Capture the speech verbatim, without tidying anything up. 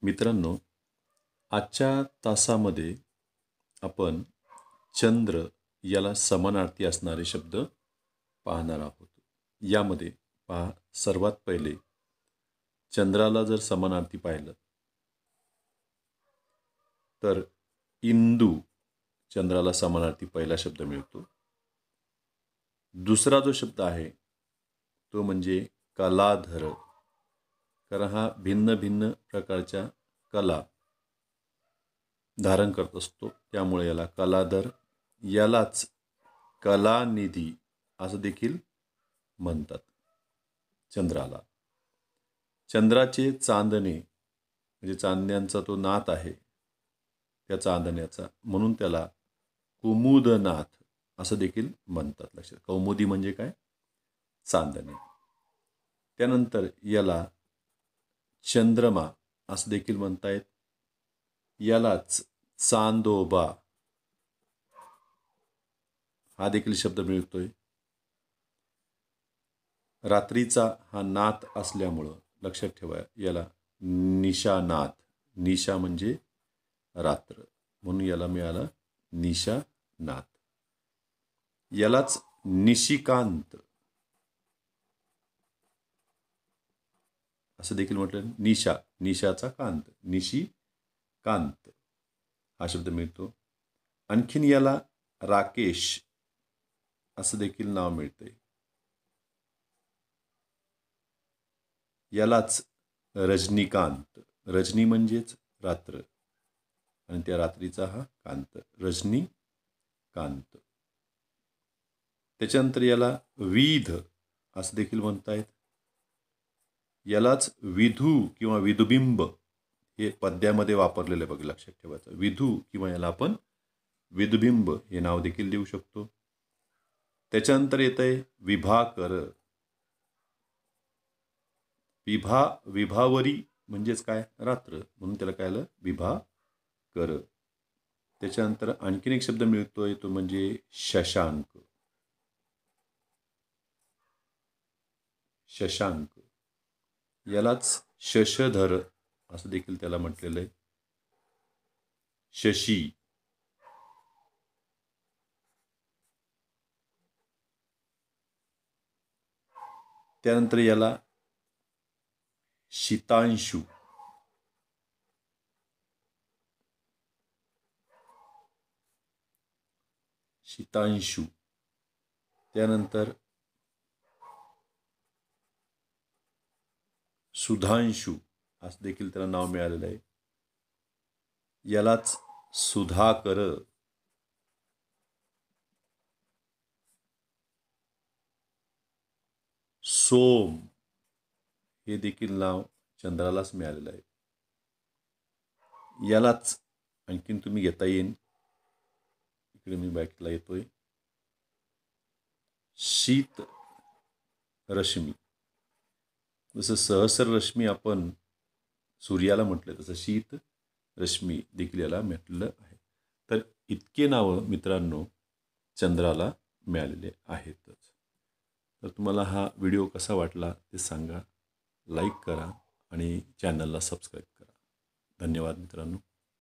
मित्रांनो, आजच्या तासामध्ये आपण चंद्र याला समानार्थी असणारे शब्द पाहणार आहोत. यामध्ये पहा, सर्वात पहिले चंद्राला जर समानार्थी पाहिलं तर इंदू चंद्राला समानार्थी पहिला शब्द मिळतो. दुसरा जो शब्द आहे तो म्हणजे कलाधर, कारण हा भिन्न भिन्न प्रकारच्या कला धारण करत असतो, त्यामुळे याला कलाधर. यालाच कलानिधी असं देखील म्हणतात चंद्राला. चंद्राचे चांदणे म्हणजे चांदण्यांचा तो नाथ आहे त्या चांदण्याचा, म्हणून त्याला कुमुदनाथ असं देखील म्हणतात. लक्षात, कौमुदी म्हणजे काय? चांदणे. त्यानंतर याला चंद्रमा असं देखील म्हणतायत. यालाच चांदोबा हा देखील शब्द मिळतोय. रात्रीचा हा नाथ असल्यामुळं लक्षात ठेवा, याला निशानाथ. निशा म्हणजे रात्र, म्हणून याला मिळाला निशानाथ. यालाच निशिकांत असं देखील म्हटलं. निशा, निशाचा कांत, निशिकांत हा शब्द मिळतो. आणखीन याला राकेश असं देखील नाव मिळतंय. यालाच रजनीकांत, रजनी म्हणजेच रात्र आणि त्या रात्रीचा हा कांत, रजनीकांत. त्याच्यानंतर याला विध असं देखील म्हणतायत. यालाच विधू किंवा विधुबिंब हे पद्यामध्ये वापरलेलं बघ, लक्षात ठेवायचं. विधू किंवा याला आपण विधुबिंब हे नाव देखील देऊ शकतो. त्याच्यानंतर येत आहे विभाकर. विभा विभावरी म्हणजेच काय? रात्र, म्हणून त्याला काय आलं? विभाकर. त्याच्यानंतर आणखीन एक शब्द मिळतोय, तो म्हणजे शशांक. शशांक यालाच शशधर असं देखील त्याला म्हटलेलं आहे. शशी. त्यानंतर याला शीतांशु. शीतांशु. त्यानंतर सुधांशु असं देखील त्याला नाव मिळालेलं आहे. यालाच सुधाकर. सोम हे देखील नाव चंद्रालाच मिळालेलं आहे. यालाच आणखीन तुम्ही घेता येईल, इकडे मी बॅकला येतोय, शीत रश्मी. जसं सहस्र रश्मी आपण सूर्याला म्हटलं, तसं शीत रश्मी देखील याला म्हटलेलं आहे. तर इतके नावं मित्रांनो चंद्राला मिळालेले आहेतच. तर तुम्हाला हा व्हिडिओ कसा वाटला ते सांगा, लाईक करा आणि चॅनलला सबस्क्राईब करा. धन्यवाद मित्रांनो.